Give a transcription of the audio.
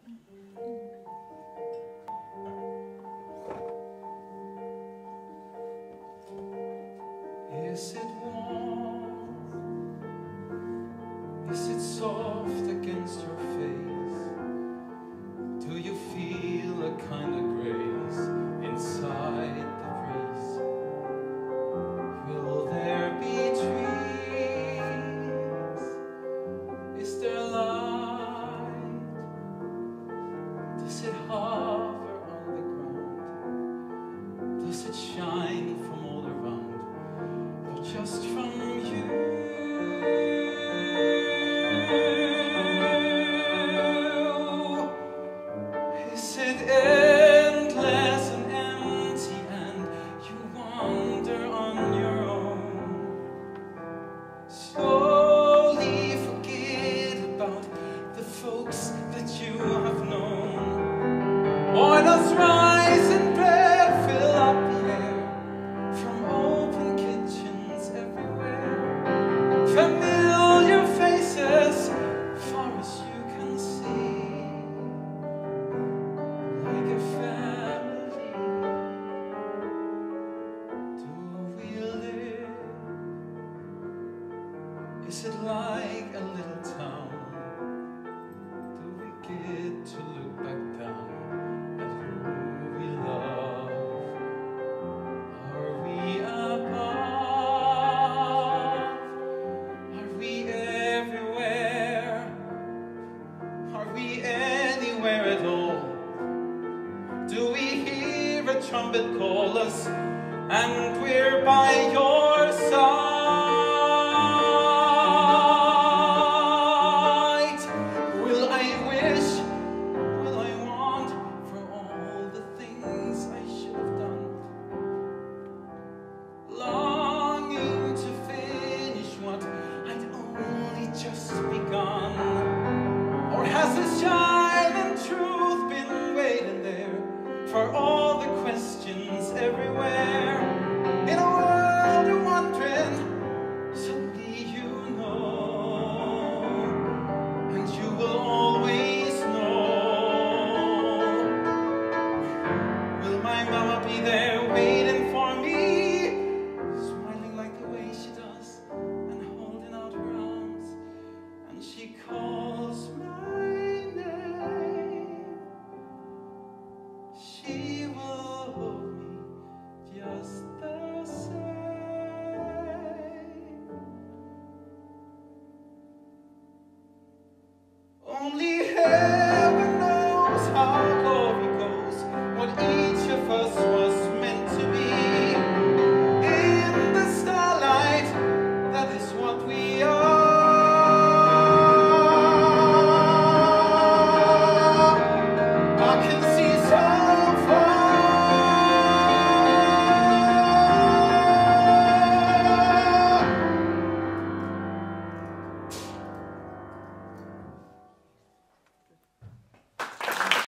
Is it warm? Is it soft against your face? Do you feel a kind of grace inside the breeze? Will there be trees? Is there light? Does it hover on the ground? Does it shine from all around? Or just from you? Is it endless and empty and you wander on your own? Slowly forget about the folks that you have known. Boilers rise and bread fill up the air from open kitchens everywhere. Familiar faces far as you can see, like a family. Do we live? Is it like a little town? Do we get to look back down at who we love? Are we above? Are we everywhere? Are we anywhere at all? Do we hear a trumpet call us and we're by your side? Will I wish? Will I want for all the things I should have done? Longing to finish what I'd only just begun. Or has the shine and truth been waiting there for all the questions everywhere? In a world of wondering, suddenly you know, and you will always know. Will my mama be there waiting for me, smiling like the way she does and holding out her arms, and she calls my name? She will hold me just the same. Only